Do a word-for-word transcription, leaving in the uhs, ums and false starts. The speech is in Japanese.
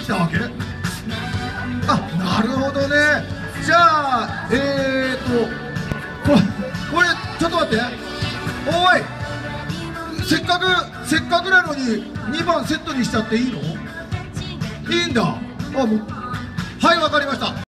きたわけ？あ、なるほどね。じゃあえーとこれこれちょっと待って、おい、せっかくせっかくなのににばんセットにしちゃっていいの？いいんだ。あ、もう、はい、わかりました。